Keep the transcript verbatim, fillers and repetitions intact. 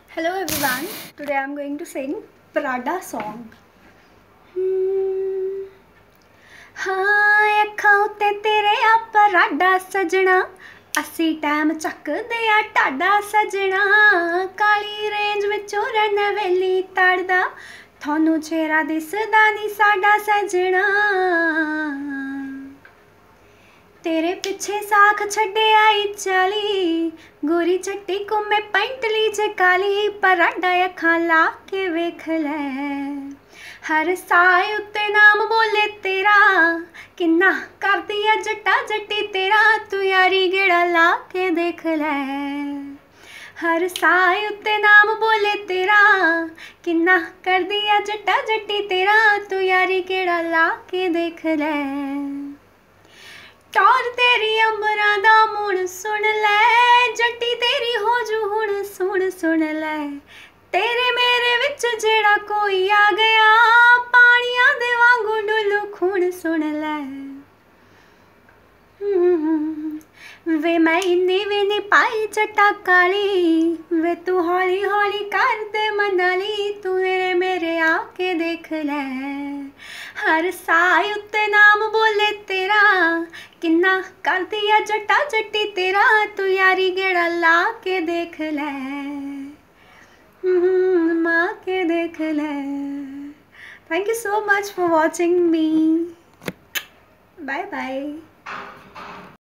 Hello everyone, today I am going to sing Prada song. हाँ अखां उत्ते तेरे आ पराडा सजना, असी टाइम चकदे आ टाडा सजना, काली रेंज विचों रन वेली तड़दा, थानू चेहरा दिसदा नी साडा सजना। तेरे पिछे साख छड्डे आई चाली, गोरी चट्टी कुमे पैंटली च काली, पराडा अखां ला के वेख लै, हर साए उत्ते नाम बोले तेरा, किन्ना करदी आ जट्टा जट्टी तेरा, तू यारी गेड़ा ला के देख लै। हर साए उत्ते नाम बोले तेरा, किन्ना करदी आ जट्टा जट्टी तेरा, तू यारी गेड़ा ला के देख लै। टौर तेरी अंबरां दा मुड़ सुन लै, जट्टी तेरी हो जू हुण सुन सुन लै, तेरे मेरे विच जेड़ा कोई आ गया, पानियां दे वांगू डुल्लू खून सुन लै। वे मैं इन्नी भी नी पाई जट्टा काली, वे तू हौली हौली कर दे मनाली, तू मेरे मेरे आके देख लै। हर साए उत्ते नाम बोले तेरा, किन्ना करदी आ जट्टा जट्टी तेरा, तू यारी गेड़ा ला के देख लै, माँ के देख लै। Thank you so much for watching me. Bye bye.